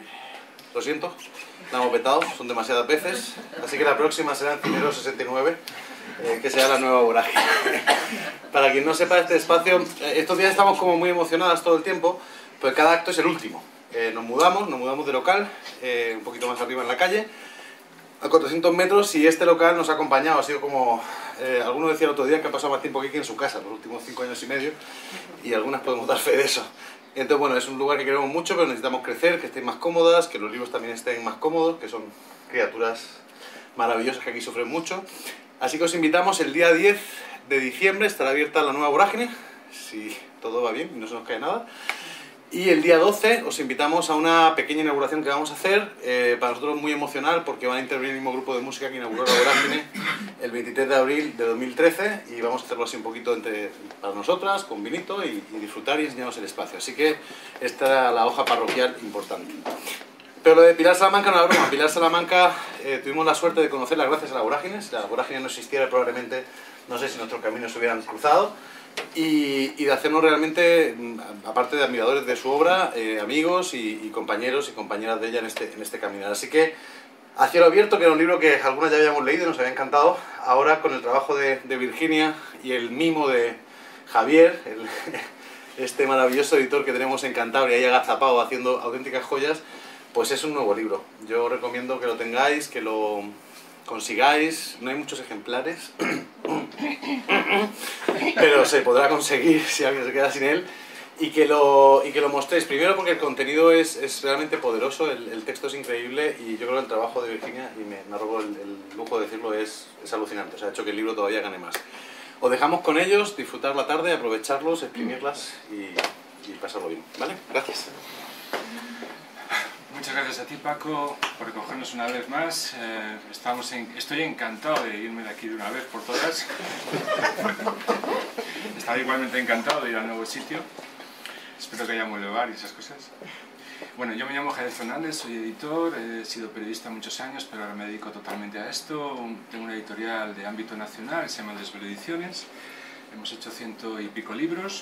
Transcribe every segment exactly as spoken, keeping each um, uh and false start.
lo siento, la hemos petado, son demasiadas veces, así que la próxima será en Cinero sesenta y nueve, eh, que será la nueva vorágine. Para quien no sepa, este espacio, eh, estos días estamos como muy emocionadas todo el tiempo, pues cada acto es el último. Eh, nos mudamos, nos mudamos de local, eh, un poquito más arriba en la calle, a cuatrocientos metros, y este local nos ha acompañado, ha sido como, eh, alguno decía el otro día que ha pasado más tiempo aquí que en su casa, los últimos cinco años y medio, y algunas podemos dar fe de eso. Entonces, bueno, es un lugar que queremos mucho, pero necesitamos crecer, que estén más cómodas, que los libros también estén más cómodos, que son criaturas maravillosas que aquí sufren mucho. Así que os invitamos, el día diez de diciembre estará abierta la nueva vorágine, si todo va bien y no se nos cae nada. Y el día doce os invitamos a una pequeña inauguración que vamos a hacer, eh, para nosotros muy emocional, porque van a intervenir el mismo grupo de música que inauguró la vorágine el veintitrés de abril de dos mil trece, y vamos a hacerlo así un poquito entre, para nosotras, con vinito, y, y disfrutar y enseñaros el espacio. Así que esta era la hoja parroquial importante. Pero lo de Pilar Salamanca no era broma. Pilar Salamanca, eh, tuvimos la suerte de conocerla gracias a la vorágine. Si la vorágine no existiera, probablemente, no sé si nuestros caminos se hubieran cruzado. Y, y de hacernos realmente, aparte de admiradores de su obra, eh, amigos y, y compañeros y compañeras de ella en este, en este caminar. Así que, A cielo abierto, que era un libro que algunas ya habíamos leído y nos había encantado, ahora con el trabajo de, de Virginia y el mimo de Javier, el, este maravilloso editor que tenemos en Cantabria, y agazapado haciendo auténticas joyas, pues es un nuevo libro. Yo recomiendo que lo tengáis, que lo consigáis. No hay muchos ejemplares, pero se podrá conseguir si alguien se queda sin él, y que lo, y que lo mostréis. Primero porque el contenido es, es realmente poderoso, el, el texto es increíble, y yo creo que el trabajo de Virginia, y me, me arrogo el, el lujo de decirlo, es, es alucinante. O sea, ha hecho que el libro todavía gane más. Os dejamos con ellos, disfrutar la tarde, aprovecharlos, exprimirlas y, y pasarlo bien, ¿vale? Gracias. Muchas gracias a ti, Paco, por recogernos una vez más. Eh, estamos en, estoy encantado de irme de aquí de una vez por todas. Estaba igualmente encantado de ir al nuevo sitio. Espero que haya un bar y esas cosas. Bueno, yo me llamo Javier Fernández, soy editor, he sido periodista muchos años, pero ahora me dedico totalmente a esto. Tengo una editorial de ámbito nacional, se llama Desvelo Ediciones. Hemos hecho ciento y pico libros.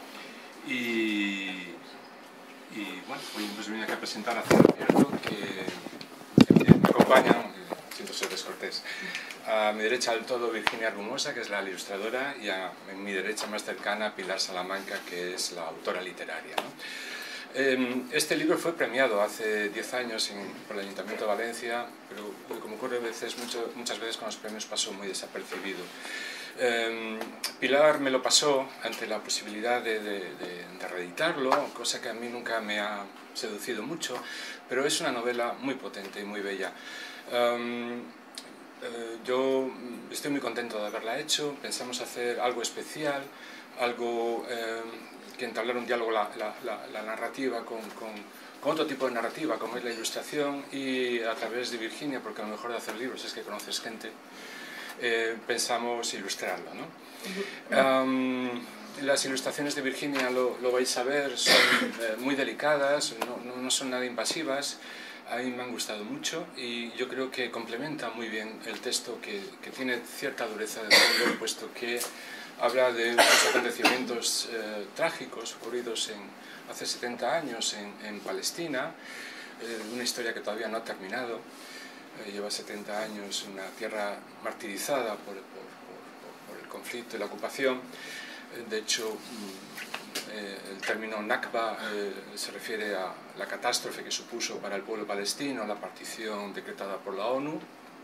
Y... Y bueno, hoy pues vine aquí a presentar a Cielo Abierto, que, que me acompañan, siento ser descortés. A mi derecha del todo Virginia Argumosa, que es la ilustradora, y a en mi derecha más cercana Pilar Salamanca, que es la autora literaria, ¿no? Este libro fue premiado hace diez años en, por el Ayuntamiento de Valencia, pero como ocurre a veces, mucho, muchas veces con los premios pasó muy desapercibido. Eh, Pilar me lo pasó ante la posibilidad de, de, de, de reeditarlo, cosa que a mí nunca me ha seducido mucho, pero es una novela muy potente y muy bella. Eh, eh, yo estoy muy contento de haberla hecho. Pensamos hacer algo especial, algo eh, que entablar un diálogo, la, la, la, la narrativa con, con, con otro tipo de narrativa, como es la ilustración, y a través de Virginia, porque a lo mejor de hacer libros es que conoces gente. Eh, pensamos ilustrarlo, ¿no? Um, las ilustraciones de Virginia, lo, lo vais a ver, son eh, muy delicadas, no, no, no son nada invasivas. A mí me han gustado mucho y yo creo que complementa muy bien el texto, que, que tiene cierta dureza de fondo, puesto que habla de unos acontecimientos eh, trágicos ocurridos en, hace setenta años en, en Palestina, eh, una historia que todavía no ha terminado. Eh, lleva setenta años en una tierra martirizada por, por, por, por el conflicto y la ocupación. Eh, de hecho, eh, el término Nakba eh, se refiere a la catástrofe que supuso para el pueblo palestino la partición decretada por la ONU.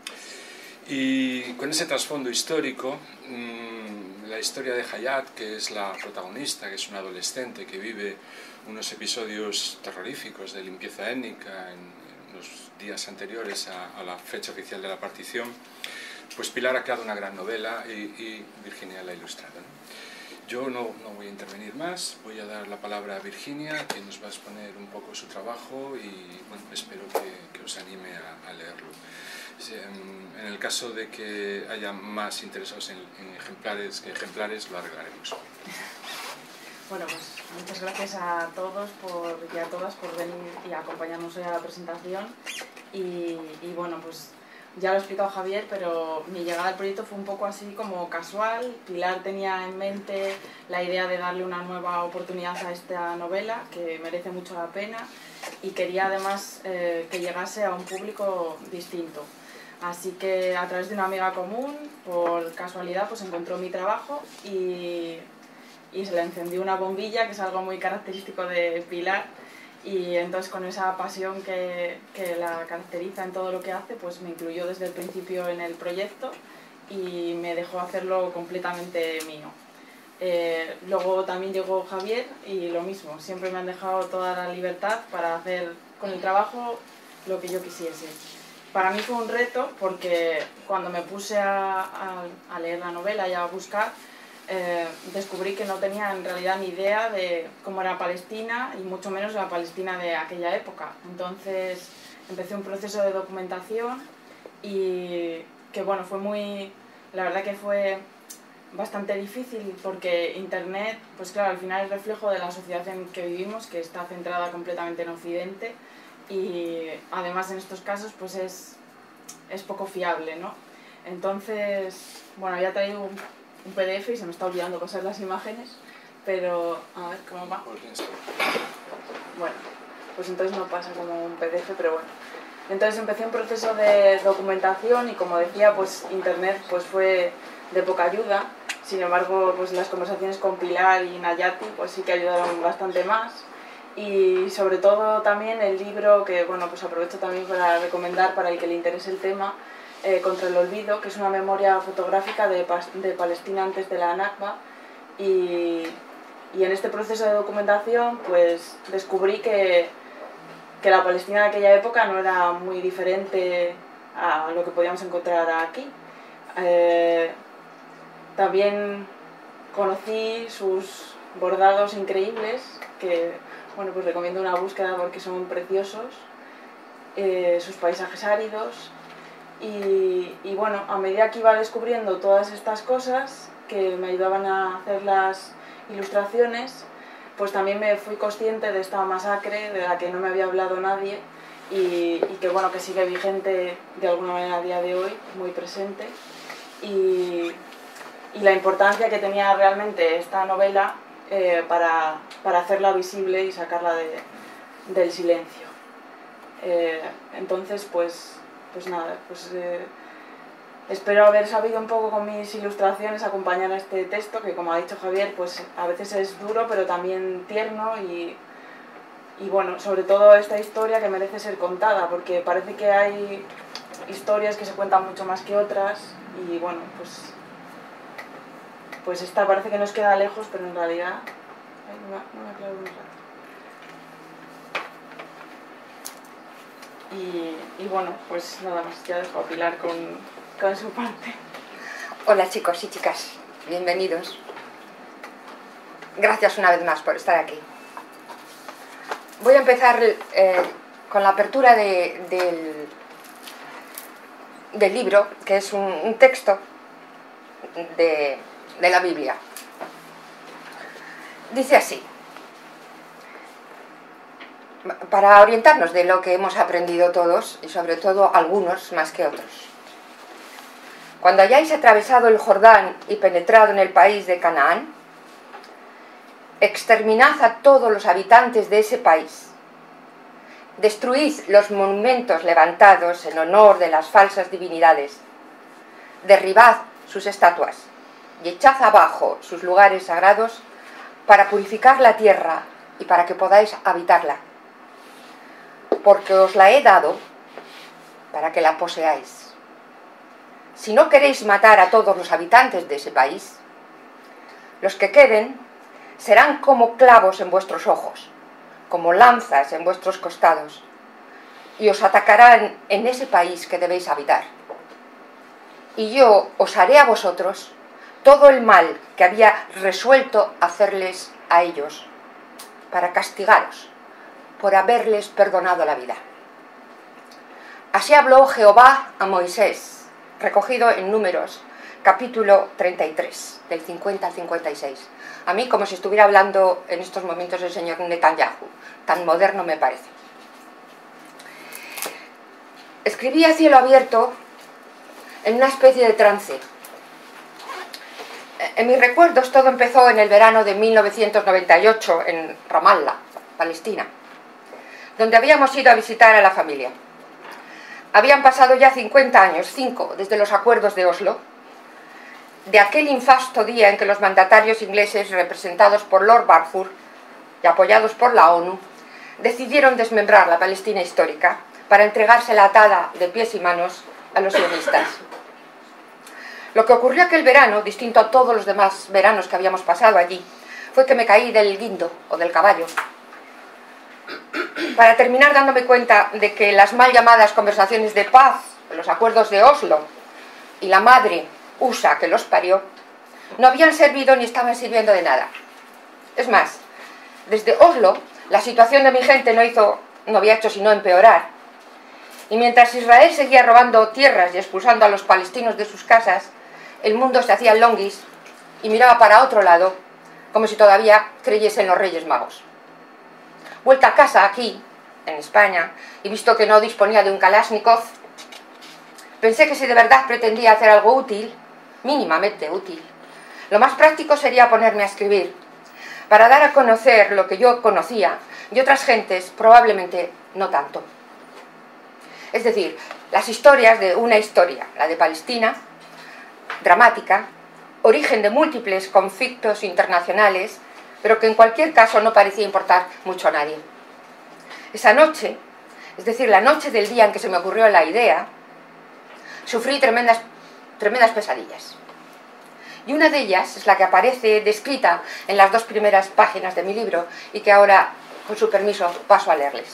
Y con ese trasfondo histórico, mmm, la historia de Hayat, que es la protagonista, que es una adolescente que vive unos episodios terroríficos de limpieza étnica en los días anteriores a, a la fecha oficial de la partición, pues Pilar ha creado una gran novela y, y Virginia la ha ilustrado, ¿no? Yo no, no voy a intervenir más, voy a dar la palabra a Virginia, que nos va a exponer un poco su trabajo y bueno, espero que, que os anime a, a leerlo. En, en el caso de que haya más interesados en, en ejemplares que ejemplares, lo arreglaremos. Bueno, pues muchas gracias a todos por, y a todas por venir y acompañarnos hoy a la presentación. Y, y bueno, pues ya lo ha explicado Javier, pero mi llegada al proyecto fue un poco así como casual. Pilar tenía en mente la idea de darle una nueva oportunidad a esta novela, que merece mucho la pena. y quería además eh, que llegase a un público distinto. Así que a través de una amiga común, por casualidad, pues encontró mi trabajo y, y se le encendió una bombilla, que es algo muy característico de Pilar, y entonces con esa pasión que, que la caracteriza en todo lo que hace, pues me incluyó desde el principio en el proyecto y me dejó hacerlo completamente mío. Eh, luego también llegó Javier y lo mismo, siempre me han dejado toda la libertad para hacer con el trabajo lo que yo quisiese. Para mí fue un reto porque cuando me puse a, a, a leer la novela y a buscar, eh, descubrí que no tenía en realidad ni idea de cómo era Palestina y mucho menos la Palestina de aquella época. Entonces empecé un proceso de documentación y que bueno, fue muy, la verdad que fue bastante difícil porque Internet, pues claro, al final es reflejo de la sociedad en que vivimos, que está centrada completamente en Occidente, y además en estos casos pues es, es poco fiable, ¿no? Entonces, bueno, había traído un, un P D F y se me está olvidando pasar las imágenes, pero a ver cómo va. Bueno, pues entonces no pasa como un P D F, pero bueno. Entonces empecé un proceso de documentación y como decía, pues Internet pues fue de poca ayuda. Sin embargo, pues las conversaciones con Pilar y Nayati pues sí que ayudaron bastante más. Y sobre todo también el libro que, bueno, pues aprovecho también para recomendar para el que le interese el tema, eh, Contra el olvido, que es una memoria fotográfica de, de Palestina antes de la Nakba. Y, y en este proceso de documentación pues descubrí que, que la Palestina de aquella época no era muy diferente a lo que podíamos encontrar aquí. Eh, también conocí sus bordados increíbles, que bueno, pues recomiendo una búsqueda porque son preciosos, eh, sus paisajes áridos y, y bueno, a medida que iba descubriendo todas estas cosas que me ayudaban a hacer las ilustraciones, pues también me fui consciente de esta masacre de la que no me había hablado nadie y, y que bueno, que sigue vigente de alguna manera a día de hoy, muy presente, y, y la importancia que tenía realmente esta novela eh, para, para hacerla visible y sacarla de, del silencio. Eh, entonces, pues, pues nada, pues eh, espero haber sabido un poco con mis ilustraciones acompañar a este texto, que como ha dicho Javier, pues a veces es duro, pero también tierno y, y bueno, sobre todo esta historia que merece ser contada, porque parece que hay historias que se cuentan mucho más que otras y bueno, pues, pues esta parece que nos queda lejos, pero en realidad... Ay, no, me, no me aclaro un rato. Y, y bueno, pues nada más, ya dejo a Pilar con, con su parte. Hola chicos y chicas, bienvenidos. Gracias una vez más por estar aquí. Voy a empezar eh, con la apertura de, del, del libro, que es un, un texto de, de la Biblia. Dice así, para orientarnos de lo que hemos aprendido todos, y sobre todo algunos más que otros. Cuando hayáis atravesado el Jordán y penetrado en el país de Canaán, exterminad a todos los habitantes de ese país. Destruid los monumentos levantados en honor de las falsas divinidades. Derribad sus estatuas y echad abajo sus lugares sagrados para purificar la tierra y para que podáis habitarla. Porque os la he dado para que la poseáis. Si no queréis matar a todos los habitantes de ese país, los que queden serán como clavos en vuestros ojos, como lanzas en vuestros costados, y os atacarán en ese país que debéis habitar. Y yo os haré a vosotros todo el mal que había resuelto hacerles a ellos, para castigaros por haberles perdonado la vida. Así habló Jehová a Moisés, recogido en Números, capítulo treinta y tres, del cincuenta al cincuenta y seis. A mí, como si estuviera hablando en estos momentos el señor Netanyahu, tan moderno me parece. Escribí a cielo abierto en una especie de trance. En mis recuerdos todo empezó en el verano de mil novecientos noventa y ocho en Ramallah, Palestina. donde habíamos ido a visitar a la familia. Habían pasado ya cincuenta años, cinco, desde los acuerdos de Oslo, de aquel infausto día en que los mandatarios ingleses, representados por Lord Balfour y apoyados por la ONU, decidieron desmembrar la Palestina histórica para entregársela atada de pies y manos a los sionistas. Lo que ocurrió aquel verano, distinto a todos los demás veranos que habíamos pasado allí, fue que me caí del guindo o del caballo, para terminar dándome cuenta de que las mal llamadas conversaciones de paz, los acuerdos de Oslo y la madre U S A que los parió, no habían servido ni estaban sirviendo de nada. Es más, desde Oslo la situación de mi gente no, hizo, no había hecho sino empeorar, y mientras Israel seguía robando tierras y expulsando a los palestinos de sus casas, el mundo se hacía longuis y miraba para otro lado, como si todavía creyese en los Reyes Magos. Vuelta a casa aquí, en España, y visto que no disponía de un Kalashnikov, pensé que si de verdad pretendía hacer algo útil, mínimamente útil, lo más práctico sería ponerme a escribir, para dar a conocer lo que yo conocía y otras gentes probablemente no tanto. Es decir, las historias de una historia, la de Palestina, dramática, origen de múltiples conflictos internacionales, pero que en cualquier caso no parecía importar mucho a nadie. Esa noche, es decir, la noche del día en que se me ocurrió la idea, sufrí tremendas, tremendas pesadillas. Y una de ellas es la que aparece descrita en las dos primeras páginas de mi libro y que ahora, con su permiso, paso a leerles.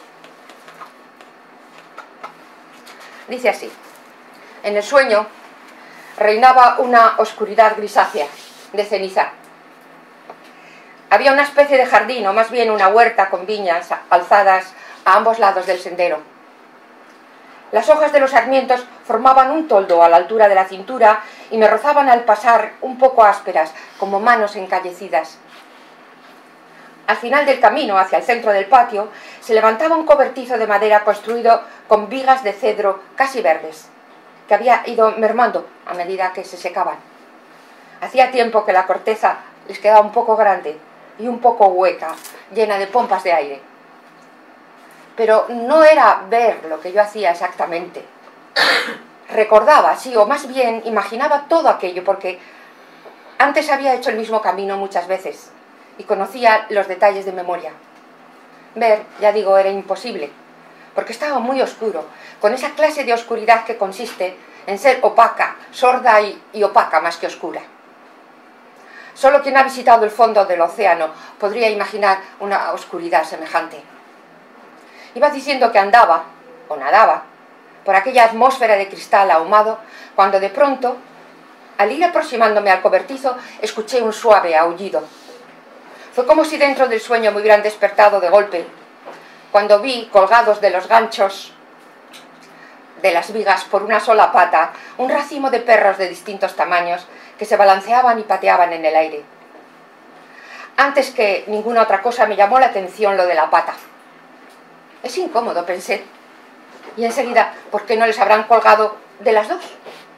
Dice así: en el sueño reinaba una oscuridad grisácea, de ceniza. Había una especie de jardín, o más bien una huerta con viñas alzadas a ambos lados del sendero. Las hojas de los sarmientos formaban un toldo a la altura de la cintura y me rozaban al pasar un poco ásperas, como manos encallecidas. Al final del camino, hacia el centro del patio, se levantaba un cobertizo de madera construido con vigas de cedro casi verdes, que había ido mermando a medida que se secaban. Hacía tiempo que la corteza les quedaba un poco grande y un poco hueca, llena de pompas de aire. Pero no era ver lo que yo hacía exactamente. Recordaba, sí, o más bien imaginaba todo aquello, porque antes había hecho el mismo camino muchas veces y conocía los detalles de memoria. Ver, ya digo, era imposible, porque estaba muy oscuro, con esa clase de oscuridad que consiste en ser opaca, sorda y, y opaca más que oscura. Solo quien ha visitado el fondo del océano podría imaginar una oscuridad semejante. Iba diciendo que andaba, o nadaba, por aquella atmósfera de cristal ahumado, cuando de pronto, al ir aproximándome al cobertizo, escuché un suave aullido. Fue como si dentro del sueño me hubieran despertado de golpe, cuando vi, colgados de los ganchos de las vigas por una sola pata, un racimo de perros de distintos tamaños que se balanceaban y pateaban en el aire. Antes que ninguna otra cosa me llamó la atención lo de la pata. Es incómodo, pensé. Y enseguida, ¿por qué no les habrán colgado de las dos?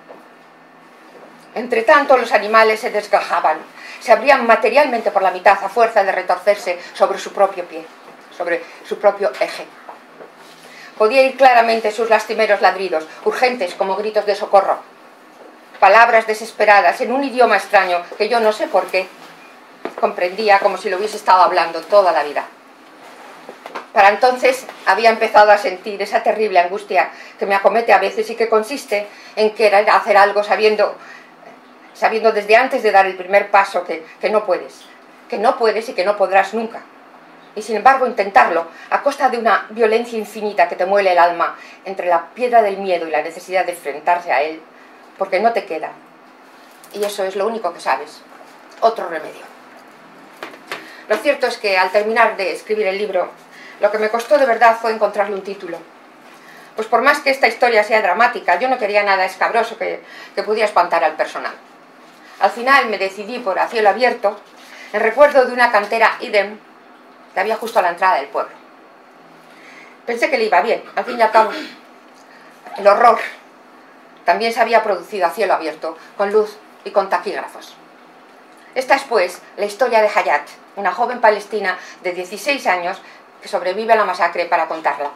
Entre tanto, los animales se desgajaban, se abrían materialmente por la mitad a fuerza de retorcerse sobre su propio pie, sobre su propio eje. Podía oír claramente sus lastimeros ladridos, urgentes como gritos de socorro. Palabras desesperadas en un idioma extraño que yo no sé por qué comprendía como si lo hubiese estado hablando toda la vida. Para entonces había empezado a sentir esa terrible angustia que me acomete a veces y que consiste en querer hacer algo sabiendo, sabiendo desde antes de dar el primer paso que, que no puedes, que no puedes y que no podrás nunca. Y sin embargo intentarlo a costa de una violencia infinita que te muele el alma entre la piedra del miedo y la necesidad de enfrentarse a él, porque no te queda. Y eso es lo único que sabes. Otro remedio. Lo cierto es que al terminar de escribir el libro, lo que me costó de verdad fue encontrarle un título. Pues por más que esta historia sea dramática, yo no quería nada escabroso que, que pudiera espantar al personal. Al final me decidí por A cielo abierto, en recuerdo de una cantera idem que había justo a la entrada del pueblo. Pensé que le iba bien, al fin y al cabo. El horror también se había producido a cielo abierto, con luz y con taquígrafos. Esta es, pues, la historia de Hayat, una joven palestina de dieciséis años que sobrevive a la masacre para contarla.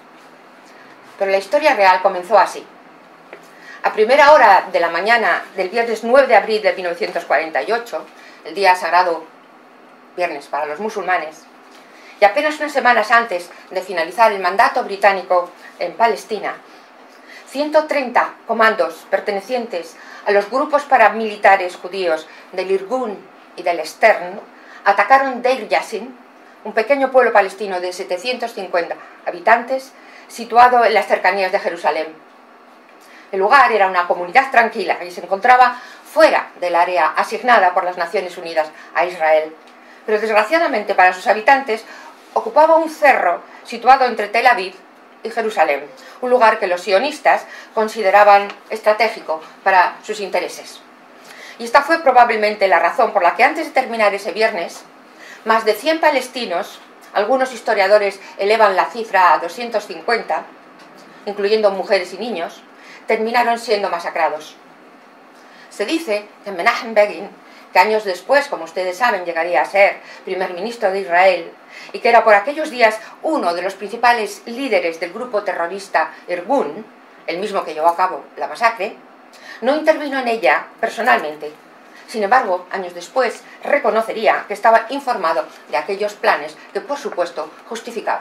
Pero la historia real comenzó así. A primera hora de la mañana del viernes nueve de abril de mil novecientos cuarenta y ocho, el día sagrado viernes para los musulmanes, y apenas unas semanas antes de finalizar el mandato británico en Palestina, ciento treinta comandos pertenecientes a los grupos paramilitares judíos del Irgun y del Stern atacaron Deir Yassin, un pequeño pueblo palestino de setecientos cincuenta habitantes situado en las cercanías de Jerusalén. El lugar era una comunidad tranquila y se encontraba fuera del área asignada por las Naciones Unidas a Israel, pero desgraciadamente para sus habitantes ocupaba un cerro situado entre Tel Aviv y Jerusalén, un lugar que los sionistas consideraban estratégico para sus intereses. Y esta fue probablemente la razón por la que antes de terminar ese viernes, más de cien palestinos, algunos historiadores elevan la cifra a doscientos cincuenta, incluyendo mujeres y niños, terminaron siendo masacrados. Se dice que Menachem Begin, que años después, como ustedes saben, llegaría a ser primer ministro de Israel, y que era por aquellos días uno de los principales líderes del grupo terrorista Irgun, el mismo que llevó a cabo la masacre, no intervino en ella personalmente. Sin embargo, años después reconocería que estaba informado de aquellos planes que, por supuesto, justificaba.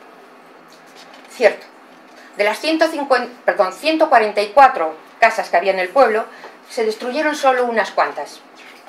Cierto, de las ciento cincuenta, perdón, ciento cuarenta y cuatro casas que había en el pueblo, se destruyeron solo unas cuantas,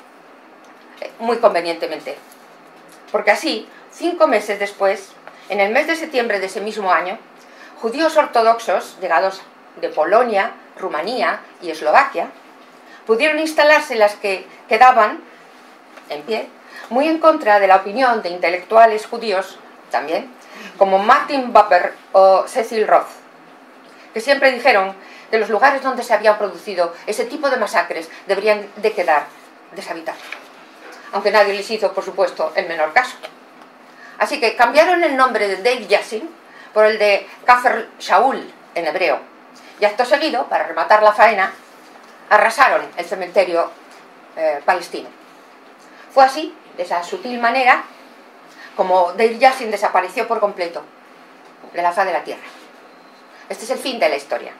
muy convenientemente, porque así, cinco meses después, en el mes de septiembre de ese mismo año, judíos ortodoxos llegados de Polonia, Rumanía y Eslovaquia pudieron instalarse en las que quedaban en pie, muy en contra de la opinión de intelectuales judíos también, como Martin Buber o Cecil Roth, que siempre dijeron que los lugares donde se habían producido ese tipo de masacres deberían de quedar deshabitados, aunque nadie les hizo, por supuesto, el menor caso. Así que cambiaron el nombre de Deir Yassin por el de Kafr Shaul en hebreo, y acto seguido, para rematar la faena, arrasaron el cementerio eh, palestino. Fue así, de esa sutil manera, como Deir Yassin desapareció por completo de la faz de la tierra. Este es el fin de la historia.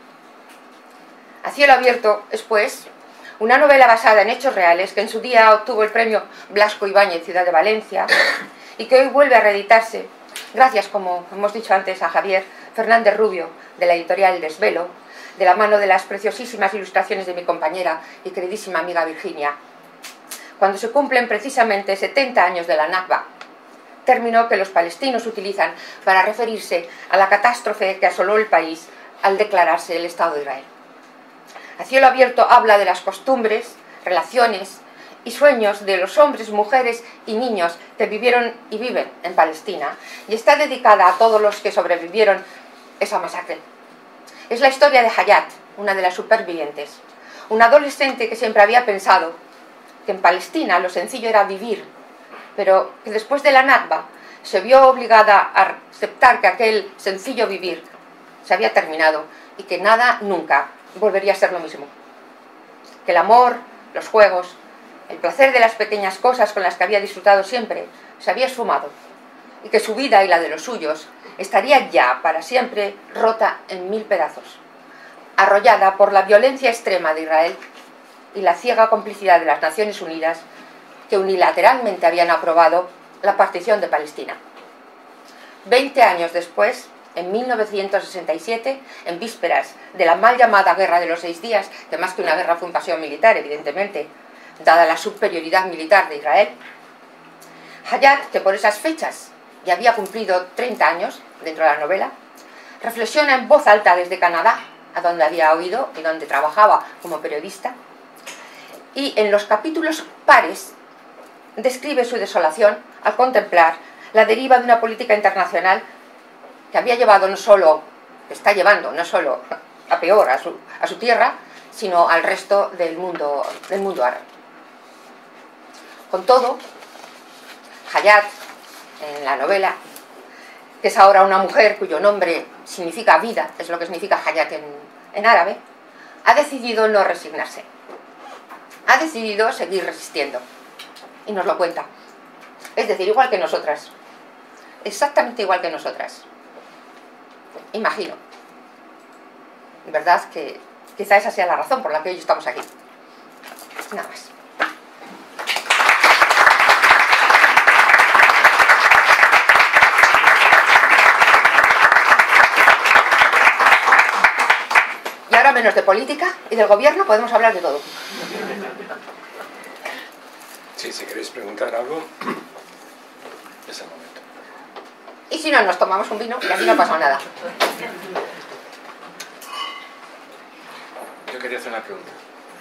A cielo abierto es, pues, una novela basada en hechos reales que en su día obtuvo el premio Blasco Ibáñez Ciudad de Valencia y que hoy vuelve a reeditarse gracias, como hemos dicho antes, a Javier Fernández Rubio de la editorial Desvelo, de la mano de las preciosísimas ilustraciones de mi compañera y queridísima amiga Virginia, cuando se cumplen precisamente setenta años de la Nakba, término que los palestinos utilizan para referirse a la catástrofe que asoló el país al declararse el Estado de Israel. A cielo abierto habla de las costumbres, relaciones y sueños de los hombres, mujeres y niños que vivieron y viven en Palestina, y está dedicada a todos los que sobrevivieron esa masacre. Es la historia de Hayat, una de las supervivientes, una adolescente que siempre había pensado que en Palestina lo sencillo era vivir, pero que después de la Nakba se vio obligada a aceptar que aquel sencillo vivir se había terminado y que nada nunca volvería a ser lo mismo. Que el amor, los juegos, el placer de las pequeñas cosas con las que había disfrutado siempre se había esfumado y que su vida y la de los suyos estaría ya para siempre rota en mil pedazos, arrollada por la violencia extrema de Israel y la ciega complicidad de las Naciones Unidas, que unilateralmente habían aprobado la partición de Palestina. Veinte años después, en mil novecientos sesenta y siete, en vísperas de la mal llamada Guerra de los Seis Días, que más que una guerra fue una invasión militar, evidentemente, dada la superioridad militar de Israel, Hayat, que por esas fechas ya había cumplido treinta años dentro de la novela, reflexiona en voz alta desde Canadá, a donde había oído y donde trabajaba como periodista, y en los capítulos pares describe su desolación al contemplar la deriva de una política internacional que había llevado no solo, que está llevando no solo a peor a su, a su tierra, sino al resto del mundo, del mundo árabe. Con todo, Hayat, en la novela, que es ahora una mujer cuyo nombre significa vida, es lo que significa Hayat en, en árabe, ha decidido no resignarse. Ha decidido seguir resistiendo. Y nos lo cuenta. Es decir, igual que nosotras. exactamente igual que nosotras. Imagino. ¿Verdad? Que quizá esa sea la razón por la que hoy estamos aquí. Nada más. Y ahora menos de política y del gobierno, podemos hablar de todo. Sí, si queréis preguntar algo, es el momento. Y si no, nos tomamos un vino y aquí no ha pasado nada. Yo quería hacer una pregunta.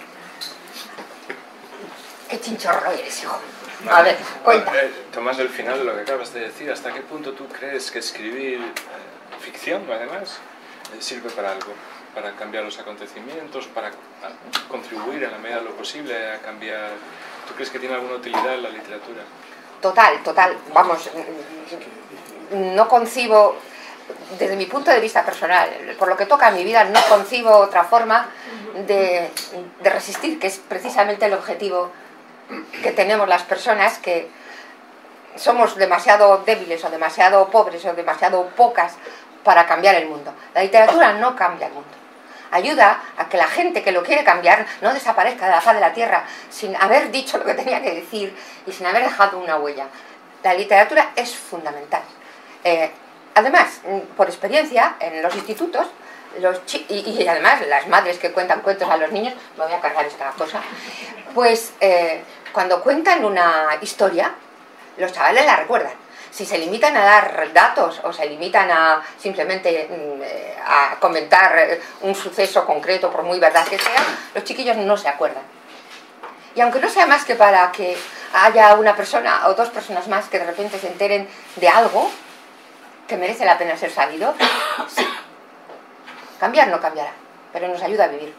Qué chinchorro eres, hijo. A ver, cuenta. Eh, Tomás, al final de lo que acabas de decir, ¿hasta qué punto tú crees que escribir eh, ficción, además, eh, sirve para algo? Para cambiar los acontecimientos, para a, contribuir en la medida de lo posible a cambiar... ¿Tú crees que tiene alguna utilidad en la literatura? Total, total. Vamos, no concibo, desde mi punto de vista personal, por lo que toca a mi vida, no concibo otra forma de, de resistir, que es precisamente el objetivo que tenemos las personas, que somos demasiado débiles o demasiado pobres o demasiado pocas para cambiar el mundo. La literatura no cambia el mundo. Ayuda a que la gente que lo quiere cambiar no desaparezca de la faz de la tierra sin haber dicho lo que tenía que decir y sin haber dejado una huella. La literatura es fundamental. Eh, además, por experiencia, en los institutos, los chi y, y además las madres que cuentan cuentos a los niños, me voy a cargar esta cosa, pues eh, cuando cuentan una historia, los chavales la recuerdan. Si se limitan a dar datos o se limitan a simplemente eh, a comentar un suceso concreto, por muy verdad que sea, los chiquillos no se acuerdan. Y aunque no sea más que para que haya una persona o dos personas más que de repente se enteren de algo que merece la pena ser sabido, sí. Cambiar no cambiará, pero nos ayuda a vivir.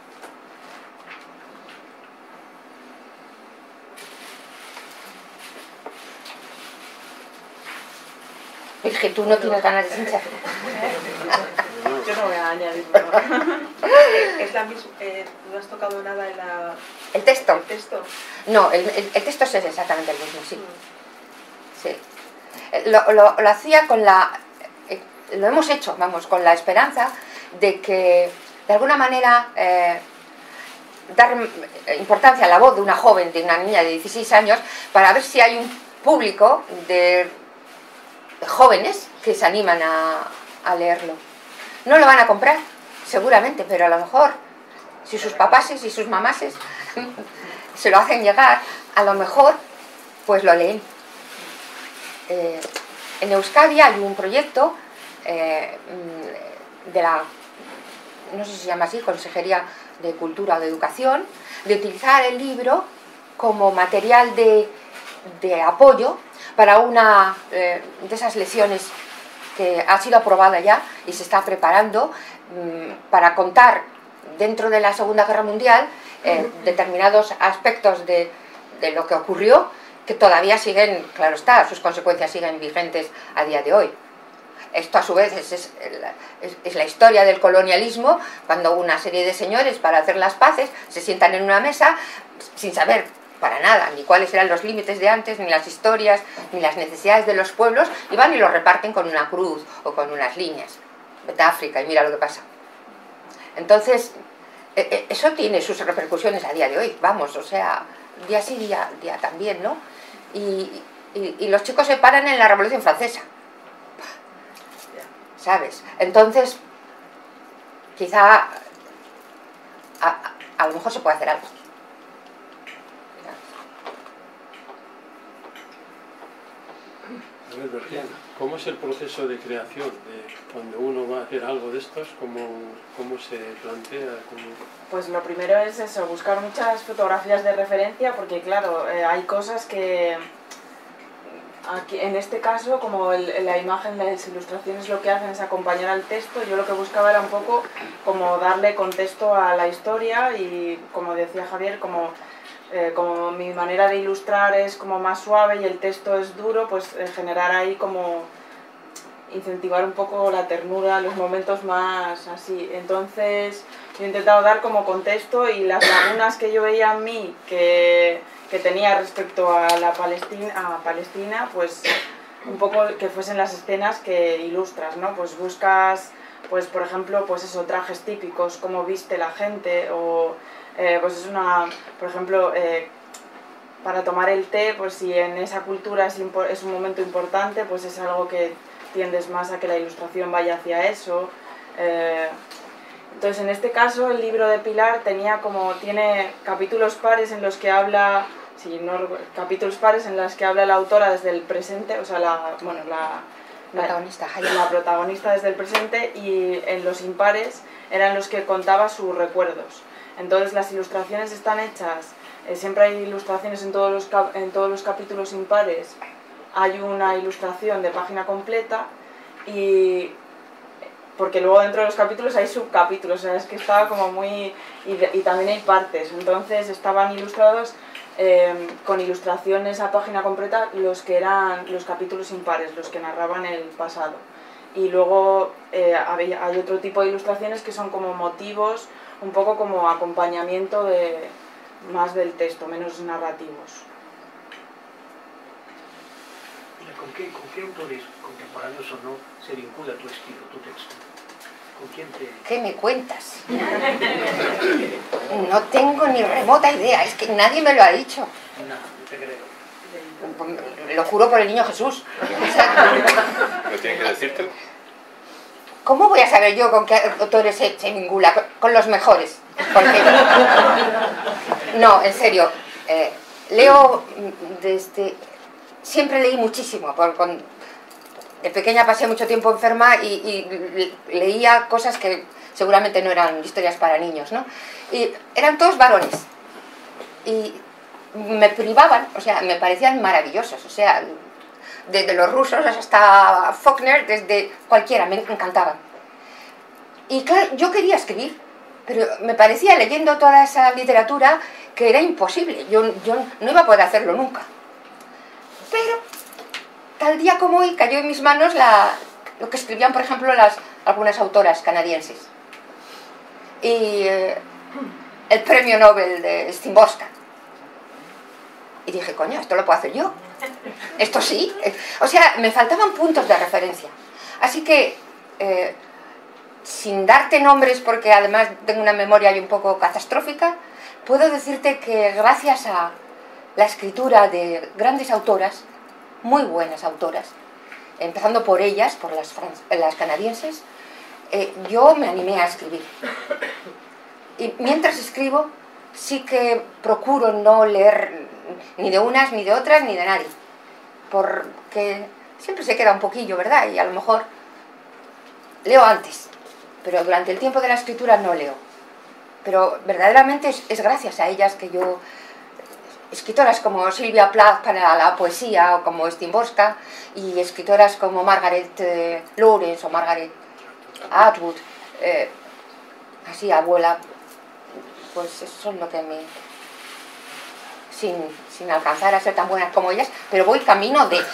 Virgen, tú no tienes ganas de hinchar. Yo no voy a añadir nada. Es la misma, eh, ¿no has tocado nada en la, ¿El texto? el texto? No, el, el, el texto es exactamente el mismo, sí. Sí. Lo, lo, lo hacía con la... Eh, lo hemos hecho, vamos, con la esperanza de que, de alguna manera, eh, dar importancia a la voz de una joven, de una niña de dieciséis años, para ver si hay un público de jóvenes que se animan a, a leerlo. No lo van a comprar, seguramente, pero a lo mejor, si sus papases y sus mamases se lo hacen llegar, a lo mejor, pues lo leen. Eh, en Euskadi hay un proyecto eh, de la, no sé si se llama así, Consejería de Cultura o de Educación, de utilizar el libro como material de, de apoyo para una eh, de esas lecciones que ha sido aprobada ya y se está preparando mmm, para contar dentro de la Segunda Guerra Mundial eh, determinados aspectos de, de lo que ocurrió, que todavía siguen, claro está, sus consecuencias siguen vigentes a día de hoy. Esto a su vez es, es, es, es la historia del colonialismo, cuando una serie de señores, para hacer las paces, se sientan en una mesa sin saber para nada, ni cuáles eran los límites de antes, ni las historias, ni las necesidades de los pueblos, y van y lo reparten con una cruz o con unas líneas. Vete a África y mira lo que pasa. Entonces, eso tiene sus repercusiones a día de hoy, vamos, o sea, día sí, día, día también, ¿no? Y, y, y los chicos se paran en la Revolución Francesa, ¿sabes? Entonces, quizá a, a, a lo mejor se puede hacer algo. A ver, Virginia, ¿cómo es el proceso de creación? De cuando uno va a hacer algo de estos, ¿cómo, cómo se plantea? ¿Cómo... Pues lo primero es eso, buscar muchas fotografías de referencia, porque claro, eh, hay cosas que... Aquí, en este caso, como el, la imagen, las ilustraciones lo que hacen es acompañar al texto, yo lo que buscaba era un poco como darle contexto a la historia y, como decía Javier, como... Eh, como mi manera de ilustrar es como más suave y el texto es duro, pues eh, generar ahí como incentivar un poco la ternura, los momentos más así. Entonces yo he intentado dar como contexto y las lagunas que yo veía en mí que, que tenía respecto a la Palestina, a Palestina, pues un poco que fuesen las escenas que ilustras, ¿no? Pues buscas, pues por ejemplo, pues eso, trajes típicos, cómo viste la gente, o eh, pues es una, por ejemplo, eh, para tomar el té, pues si en esa cultura es, es un momento importante, pues es algo que tiendes más a que la ilustración vaya hacia eso. Eh, entonces, en este caso, el libro de Pilar tenía como, tiene capítulos pares en los que habla, sí, no, capítulos pares en los que habla la autora desde el presente, o sea, la, bueno, la, protagonista, la, la protagonista desde el presente, y en los impares eran los que contaba sus recuerdos. Entonces, las ilustraciones están hechas, eh, siempre hay ilustraciones en todos los, en todos los capítulos impares, hay una ilustración de página completa, y porque luego dentro de los capítulos hay subcapítulos, o sea, es que estaba como muy... y, de, y también hay partes, entonces estaban ilustrados eh, con ilustraciones a página completa los que eran los capítulos impares, los que narraban el pasado. Y luego eh, hay, hay otro tipo de ilustraciones que son como motivos, un poco como acompañamiento de, más del texto, menos narrativos. ¿Con qué, con qué autores contemporáneos o no se vincula tu estilo, tu texto? ¿Con quién te...? ¿Qué me cuentas? No tengo ni remota idea, es que nadie me lo ha dicho. No, no te creo. Lo juro por el niño Jesús. ¿Pero tienen que decírtelo? ¿Cómo voy a saber yo con qué autores se, se vincula? Con, con los mejores. Porque... No, en serio. Eh, leo desde... Siempre leí muchísimo. Por, con... De pequeña pasé mucho tiempo enferma y, y leía cosas que seguramente no eran historias para niños, ¿no? Y eran todos varones. Y me privaban, o sea, me parecían maravillosos. O sea, desde los rusos hasta Faulkner, desde cualquiera, me encantaban. Y claro, yo quería escribir, pero me parecía, leyendo toda esa literatura, que era imposible. Yo, yo no iba a poder hacerlo nunca. Pero, tal día como hoy, cayó en mis manos la, lo que escribían, por ejemplo, las, algunas autoras canadienses. Y eh, el premio Nobel de Szymborska. Y dije, coño, esto lo puedo hacer yo. Esto sí. O sea, me faltaban puntos de referencia. Así que, eh, sin darte nombres, porque además tengo una memoria un poco catastrófica, puedo decirte que gracias a la escritura de grandes autoras, muy buenas autoras, empezando por ellas, por las, las canadienses, eh, yo me animé a escribir. Y mientras escribo, sí que procuro no leer ni de unas, ni de otras, ni de nadie. Porque siempre se queda un poquillo, ¿verdad? Y a lo mejor leo antes, pero durante el tiempo de la escritura no leo. Pero verdaderamente es, es gracias a ellas que yo... Escritoras como Sylvia Plath para la poesía, o como Szymborska, y escritoras como Margaret eh, Laurence o Margaret Atwood, eh, así, abuela, pues eso es lo que me... Sin, sin alcanzar a ser tan buenas como ellas, pero voy camino de...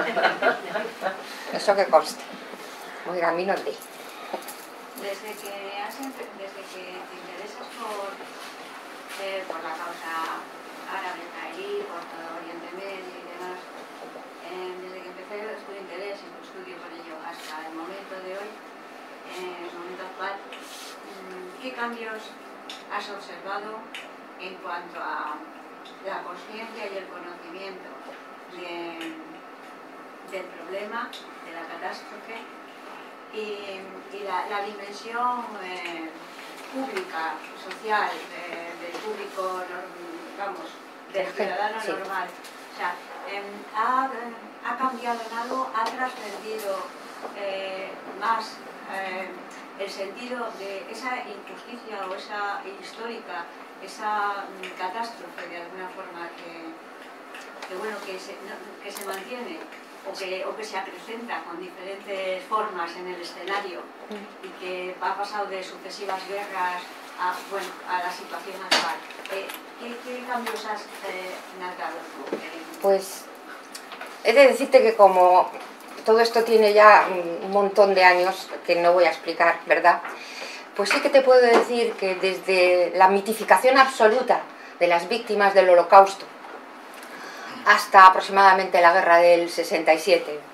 Eso que conste. Voy camino de... Desde que, has, desde que te interesas por, eh, por la causa árabe, israelí, por todo Oriente Medio y demás, eh, desde que empecé tu interés y tu estudio por ello hasta el momento de hoy, en el momento actual, ¿qué cambios has observado en cuanto a la conciencia y el conocimiento de, del problema, de la catástrofe y, y la, la dimensión eh, pública, social, de, del público, vamos, del ciudadano sí. normal? O sea, eh, ha, ha cambiado en algo, ha trascendido eh, más eh, el sentido de esa injusticia o esa histórica, esa mm, catástrofe de alguna forma que, que bueno, que se, no, que se mantiene o que, o que se acrecenta con diferentes formas en el escenario y que ha pasado de sucesivas guerras a, bueno, a la situación actual. Eh, ¿qué, ¿Qué cambios has eh, notado tú? Pues he de decirte que como todo esto tiene ya un montón de años, que no voy a explicar, ¿verdad? Pues sí que te puedo decir que desde la mitificación absoluta de las víctimas del Holocausto hasta aproximadamente la guerra del sesenta y siete,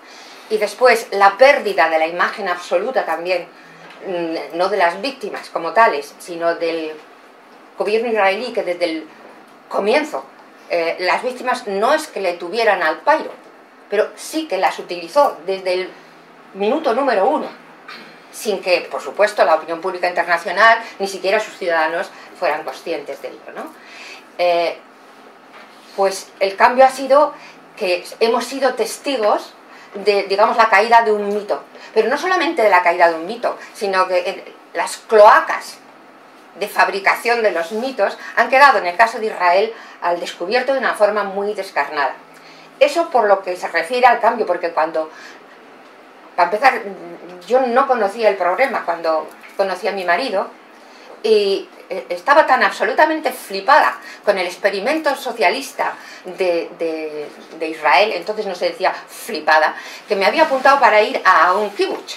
y después la pérdida de la imagen absoluta también, no de las víctimas como tales, sino del gobierno israelí, que desde el comienzo eh, las víctimas no es que le tuvieran al pairo, pero sí que las utilizó desde el minuto número uno, sin que, por supuesto, la opinión pública internacional, ni siquiera sus ciudadanos, fueran conscientes de ello, ¿no? Eh, pues el cambio ha sido que hemos sido testigos de, digamos, la caída de un mito, pero no solamente de la caída de un mito, sino que en las cloacas de fabricación de los mitos han quedado, en el caso de Israel, al descubierto de una forma muy descarnada. Eso por lo que se refiere al cambio, porque cuando, para empezar, yo no conocía el problema cuando conocí a mi marido, y estaba tan absolutamente flipada con el experimento socialista de, de, de Israel, entonces no se decía flipada, que me había apuntado para ir a un kibutz.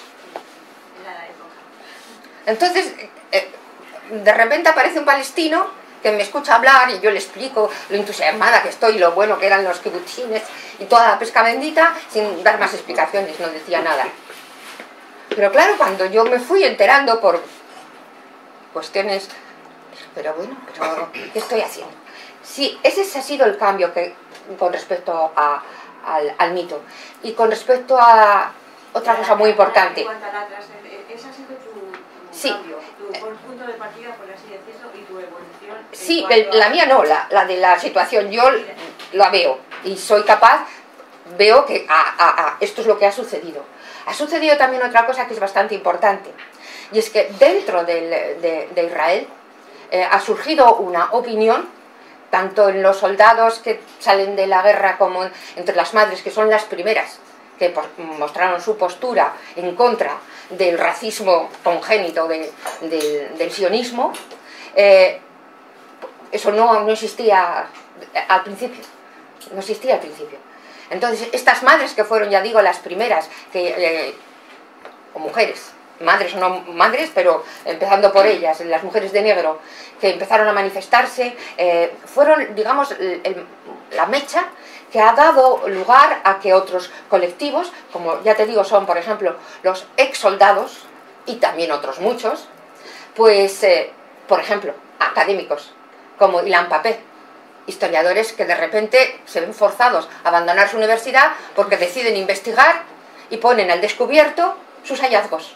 Entonces, de repente aparece un palestino que me escucha hablar y yo le explico lo entusiasmada que estoy, lo bueno que eran los kibutzines y toda la pesca bendita, sin dar más explicaciones, no decía nada. Pero claro, cuando yo me fui enterando por cuestiones, pero bueno, pero ¿qué estoy haciendo? Sí, ese ha sido el cambio que, con respecto a, al, al mito. Y con respecto a otra cosa muy importante. En cuanto a la trascendencia, ese ha sido tu, tu sí. cambio, tu punto de partida, por así decirlo, y tu evolución. Sí, el, la mía no, la, la de la situación, yo la veo y soy capaz, veo que a, a, a, esto es lo que ha sucedido. Ha sucedido también otra cosa que es bastante importante, y es que dentro del, de, de Israel eh, ha surgido una opinión, tanto en los soldados que salen de la guerra como entre las madres, que son las primeras que por, mostraron su postura en contra del racismo congénito de, de, del sionismo. Eh, eso no, no existía al principio, no existía al principio. Entonces, estas madres que fueron, ya digo, las primeras, que, eh, o mujeres, madres o no madres, pero empezando por ellas, las mujeres de negro, que empezaron a manifestarse, eh, fueron, digamos, el, el, la mecha que ha dado lugar a que otros colectivos, como ya te digo, son, por ejemplo, los ex soldados, y también otros muchos, pues, eh, por ejemplo, académicos, como Ilan Pappé, historiadores que de repente se ven forzados a abandonar su universidad porque deciden investigar y ponen al descubierto sus hallazgos.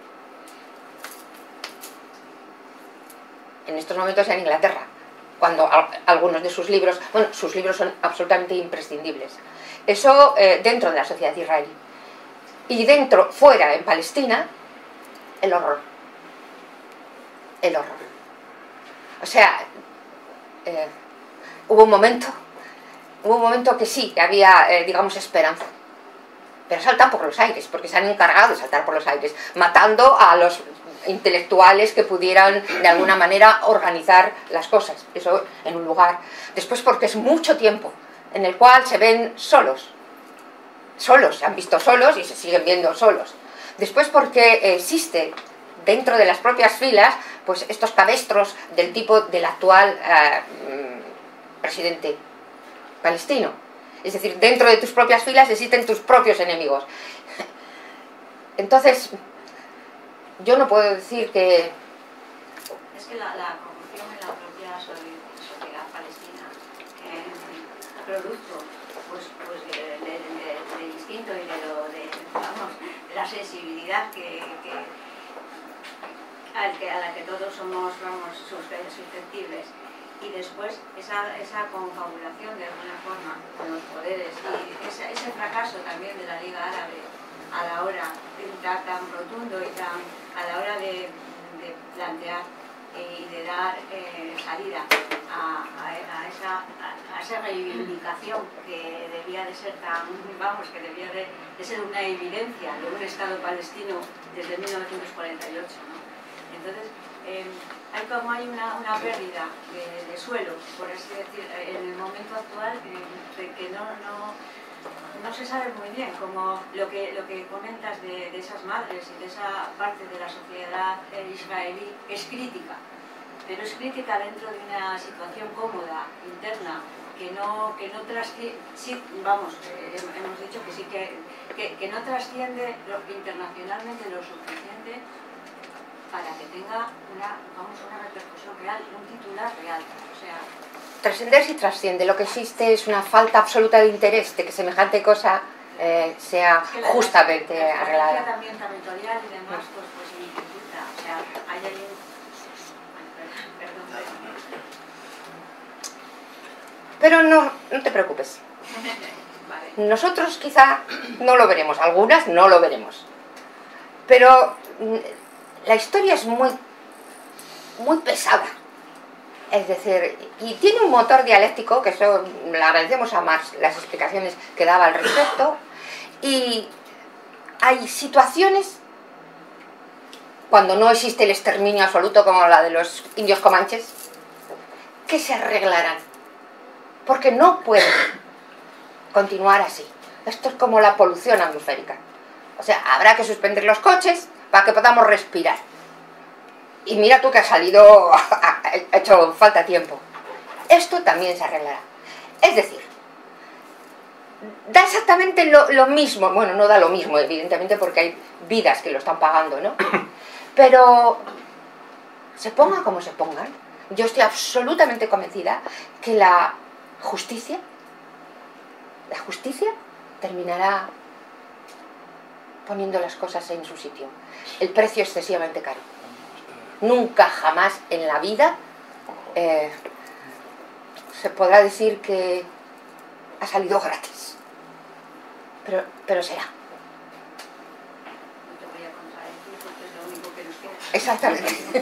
En estos momentos en Inglaterra, cuando algunos de sus libros, bueno, sus libros son absolutamente imprescindibles. Eso eh, dentro de la sociedad israelí. Y dentro, fuera, en Palestina, el horror. El horror. O sea, eh, hubo un momento, hubo un momento que sí, que había, eh, digamos, esperanza. Pero saltan por los aires, porque se han encargado de saltar por los aires, matando a los intelectuales que pudieran de alguna manera organizar las cosas, eso en un lugar. Después porque es mucho tiempo en el cual se ven solos, solos, se han visto solos y se siguen viendo solos. Después porque existe dentro de las propias filas pues estos cabestros del tipo del actual eh, presidente palestino. Es decir, dentro de tus propias filas existen tus propios enemigos. Entonces, yo no puedo decir que... Es que la, la corrupción en la propia sociedad palestina, eh, producto pues, pues de, de, de, del instinto y de, lo, de, vamos, de la sensibilidad que, que, al que, a la que todos somos, vamos, susceptibles. Y después esa, esa confabulación de alguna forma con los poderes y ese, ese fracaso también de la Liga Árabe a la hora de tan, tan rotundo y tan a la hora de, de plantear y de dar eh, salida a, a, a, esa, a, a esa reivindicación que debía de ser tan, vamos, que debía de, de ser una evidencia de un Estado palestino desde mil novecientos cuarenta y ocho, ¿no? Entonces, eh, hay como hay una, una pérdida de, de suelo, por así decir, en el momento actual, eh, de que no, no, no se sabe muy bien, como lo que, lo que comentas de, de esas madres y de esa parte de la sociedad israelí, es crítica, pero es crítica dentro de una situación cómoda, interna, que no, que no trasciende, sí, vamos, eh, hemos dicho que sí que, que, que no trasciende lo, internacionalmente lo suficiente para que tenga una, vamos, una repercusión real, un titular real. O sea, trascender sí trasciende, lo que existe es una falta absoluta de interés de que semejante cosa eh, sea es que la, justamente la, la arreglada. también territorial y demás, pues, pues dificulta. O sea, hay alguien... Perdón, perdón. Pero no, no te preocupes. Vale. Nosotros quizá no lo veremos, algunas no lo veremos. Pero la historia es muy, muy pesada. Es decir, y tiene un motor dialéctico, que eso le agradecemos a Marx las explicaciones que daba al respecto, y hay situaciones, cuando no existe el exterminio absoluto como la de los indios comanches, que se arreglarán, porque no pueden continuar así. Esto es como la polución atmosférica. O sea, habrá que suspender los coches para que podamos respirar. Y mira tú que ha salido, ha hecho falta tiempo. Esto también se arreglará. Es decir, da exactamente lo, lo mismo. Bueno, no da lo mismo, evidentemente, porque hay vidas que lo están pagando, ¿no? Pero se ponga como se pongan, yo estoy absolutamente convencida que la justicia, la justicia terminará poniendo las cosas en su sitio. El precio excesivamente caro. Nunca jamás en la vida eh, se podrá decir que ha salido gratis. Pero, pero será. No te voy a contradecir porque es lo único que nos queda. Exactamente.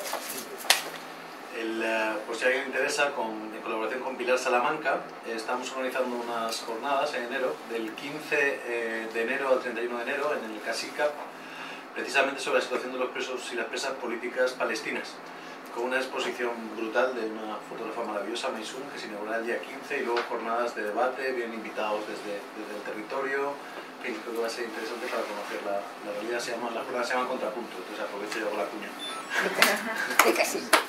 El, uh, por si a alguien le interesa, con, en colaboración con Pilar Salamanca, eh, estamos organizando unas jornadas en enero, del quince eh, de enero al treinta y uno de enero, en el CASICAP, precisamente sobre la situación de los presos y las presas políticas palestinas, con una exposición brutal de una fotógrafa maravillosa, Maysun, que se inaugurará el día quince, y luego jornadas de debate, bien invitados desde, desde el territorio. En fin, creo que va a ser interesante para conocer la, la realidad. Se llama, la jornada se llama Contrapunto, entonces aprovecho y hago la cuña. Sí que sí.